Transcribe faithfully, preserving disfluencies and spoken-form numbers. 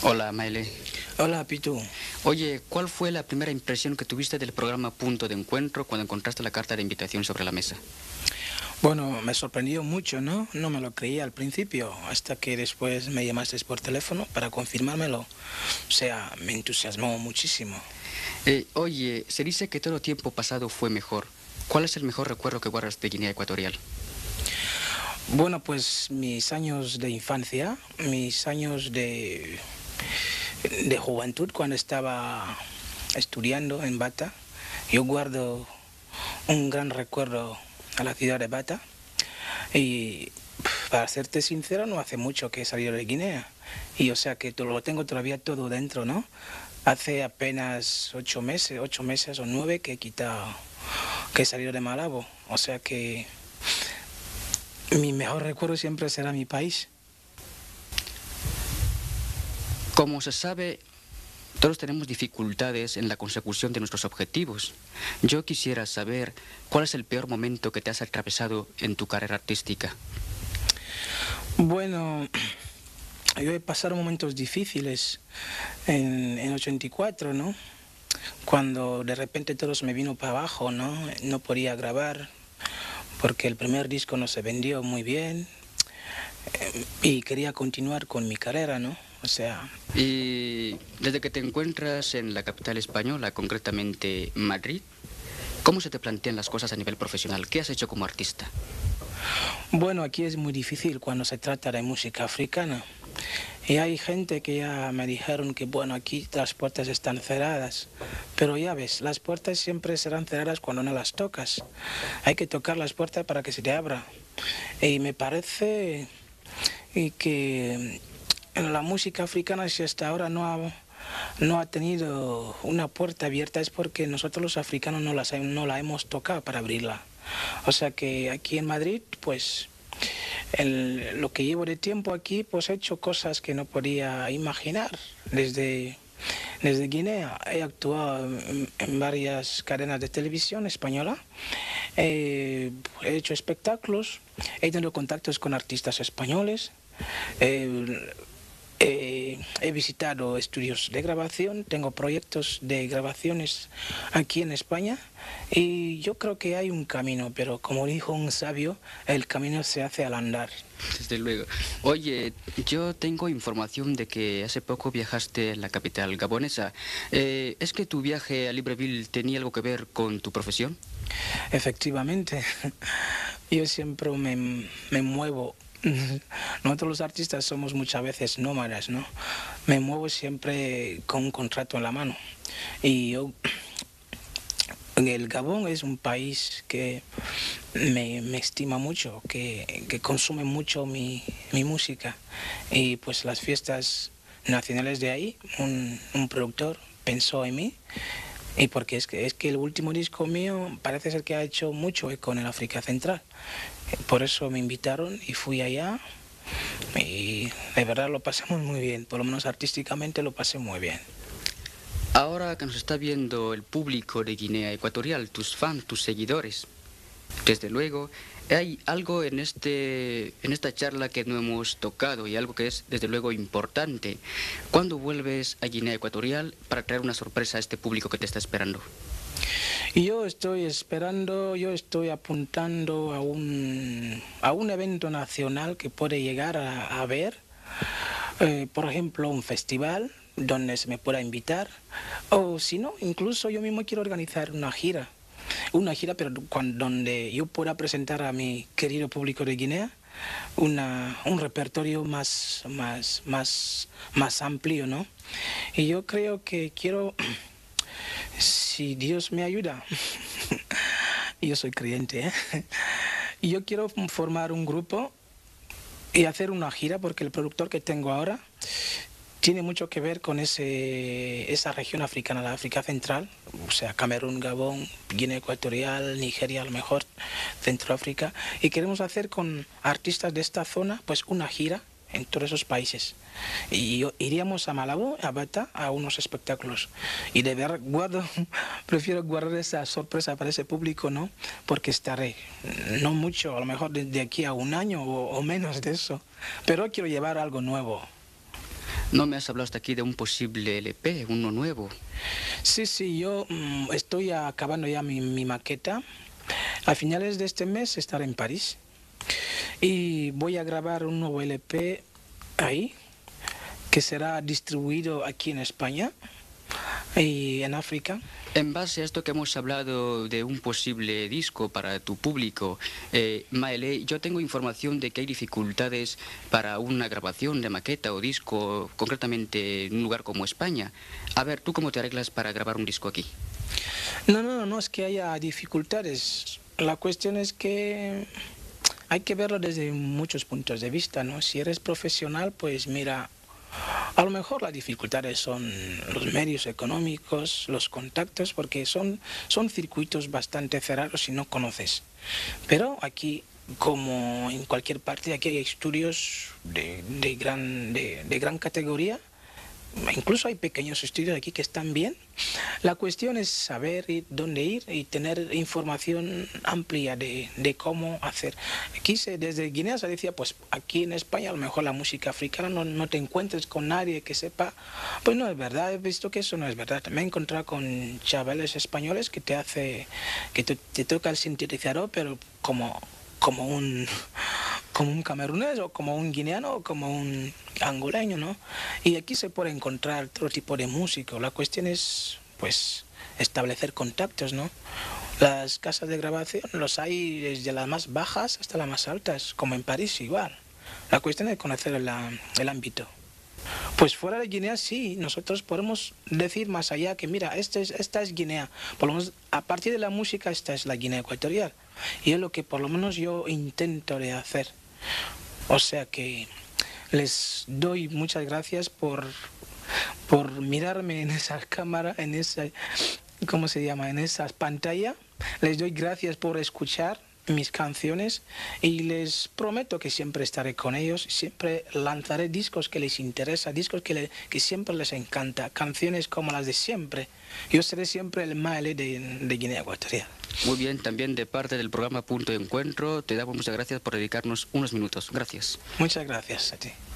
Hola, Maile. Hola, Pitu. Oye, ¿cuál fue la primera impresión que tuviste del programa Punto de Encuentro cuando encontraste la carta de invitación sobre la mesa? Bueno, me sorprendió mucho, ¿no? No me lo creía al principio, hasta que después me llamaste por teléfono para confirmármelo. O sea, me entusiasmó muchísimo. Eh, oye, se dice que todo tiempo pasado fue mejor. ¿Cuál es el mejor recuerdo que guardas de Guinea Ecuatorial? Bueno, pues mis años de infancia, mis años de, de juventud cuando estaba estudiando en Bata, yo guardo un gran recuerdo a la ciudad de Bata y para serte sincero no hace mucho que he salido de Guinea y o sea que lo tengo todavía todo dentro, ¿no? Hace apenas ocho meses, ocho meses o nueve que he quitado, que he salido de Malabo, o sea que mi mejor recuerdo siempre será mi país. Como se sabe, todos tenemos dificultades en la consecución de nuestros objetivos. Yo quisiera saber cuál es el peor momento que te has atravesado en tu carrera artística. Bueno, yo he pasado momentos difíciles en, en ochenta y cuatro, ¿no? Cuando de repente todo se me vino para abajo, ¿no? No podía grabar porque el primer disco no se vendió muy bien eh, y quería continuar con mi carrera, ¿no? O sea... Y desde que te encuentras en la capital española, concretamente Madrid, ¿cómo se te plantean las cosas a nivel profesional? ¿Qué has hecho como artista? Bueno, aquí es muy difícil cuando se trata de música africana. Y hay gente que ya me dijeron que, bueno, aquí las puertas están cerradas. Pero ya ves, las puertas siempre serán cerradas cuando no las tocas. Hay que tocar las puertas para que se te abra. Y me parece que en la música africana, si hasta ahora no ha, no ha tenido una puerta abierta, es porque nosotros los africanos no, las, no la hemos tocado para abrirla. O sea que aquí en Madrid, pues... En lo que llevo de tiempo aquí, pues he hecho cosas que no podía imaginar. Desde, desde Guinea he actuado en, en varias cadenas de televisión española, eh, he hecho espectáculos, he tenido contactos con artistas españoles, eh, eh, he visitado estudios de grabación, tengo proyectos de grabaciones aquí en España y yo creo que hay un camino, pero como dijo un sabio, el camino se hace al andar. Desde luego. Oye, yo tengo información de que hace poco viajaste a la capital gabonesa. Eh, ¿Es que tu viaje a Libreville tenía algo que ver con tu profesión? Efectivamente, yo siempre me, me muevo. Nosotros los artistas somos muchas veces nómadas, ¿no? Me muevo siempre con un contrato en la mano. Y yo, el Gabón es un país que me, me estima mucho, que, que consume mucho mi, mi música. Y pues las fiestas nacionales de ahí, un, un productor pensó en mí. Y porque es que, es que el último disco mío parece ser que ha hecho mucho eco en el África Central. Por eso me invitaron y fui allá y de verdad lo pasamos muy bien, por lo menos artísticamente lo pasé muy bien. Ahora que nos está viendo el público de Guinea Ecuatorial, tus fans, tus seguidores, desde luego, hay algo en, este, en esta charla que no hemos tocado y algo que es desde luego importante. ¿Cuándo vuelves a Guinea Ecuatorial para traer una sorpresa a este público que te está esperando? Y yo estoy esperando, yo estoy apuntando a un, a un evento nacional que puede llegar a, a ver, eh, por ejemplo, un festival donde se me pueda invitar, o si no, incluso yo mismo quiero organizar una gira, una gira pero cuando, donde yo pueda presentar a mi querido público de Guinea una, un repertorio más, más, más, más amplio, ¿no? Y yo creo que quiero... Si Dios me ayuda, yo soy creyente, ¿eh? Y yo quiero formar un grupo y hacer una gira porque el productor que tengo ahora tiene mucho que ver con ese, esa región africana, la África Central, o sea, Camerún, Gabón, Guinea Ecuatorial, Nigeria, a lo mejor, Centroáfrica, y queremos hacer con artistas de esta zona pues una gira en todos esos países. Y yo, iríamos a Malabo, a Bata, a unos espectáculos. Y de verdad, guardo, prefiero guardar esa sorpresa para ese público, ¿no? Porque estaré, no mucho, a lo mejor de, de aquí a un año o, o menos de eso. Pero quiero llevar algo nuevo. No me has hablado hasta aquí de un posible L P, uno nuevo. Sí, sí, yo mm, estoy acabando ya mi, mi maqueta. A finales de este mes estaré en París y voy a grabar un nuevo L P ahí, que será distribuido aquí en España y en África. En base a esto que hemos hablado de un posible disco para tu público, eh, Maele, yo tengo información de que hay dificultades para una grabación de maqueta o disco, concretamente en un lugar como España. A ver, ¿tú cómo te arreglas para grabar un disco aquí? No, no, no es que haya dificultades. La cuestión es que hay que verlo desde muchos puntos de vista, ¿no? Si eres profesional, pues mira, a lo mejor las dificultades son los medios económicos, los contactos, porque son, son circuitos bastante cerrados si no conoces. Pero aquí, como en cualquier parte, aquí hay estudios de, de, gran, de, de gran categoría. Incluso hay pequeños estudios aquí que están bien. La cuestión es saber dónde ir y tener información amplia de, de cómo hacer. Aquí se, desde Guinea se decía, pues aquí en España a lo mejor la música africana no, no te encuentres con nadie que sepa. Pues no es verdad, he visto que eso no es verdad. Me he encontrado con chavales españoles que te hace, que te, te toca el sintetizador, pero como, como un... como un camerunés o como un guineano o como un angoleño, ¿no? Y aquí se puede encontrar todo tipo de músico. La cuestión es, pues, establecer contactos, ¿no? Las casas de grabación los hay desde las más bajas hasta las más altas, como en París igual. La cuestión es conocer el, el ámbito. Pues fuera de Guinea sí, nosotros podemos decir más allá que mira, este es, esta es Guinea, por lo menos a partir de la música esta es la Guinea Ecuatorial. Y es lo que por lo menos yo intento de hacer. O sea que les doy muchas gracias por, por mirarme en esa cámara, en esa, ¿cómo se llama? En esa pantalla. Les doy gracias por escuchar mis canciones y les prometo que siempre estaré con ellos, siempre lanzaré discos que les interesa, discos que, le, que siempre les encanta, canciones como las de siempre. Yo seré siempre el Maele de, de Guinea Ecuatorial. Muy bien, también de parte del programa Punto de Encuentro, te damos muchas gracias por dedicarnos unos minutos. Gracias. Muchas gracias a ti.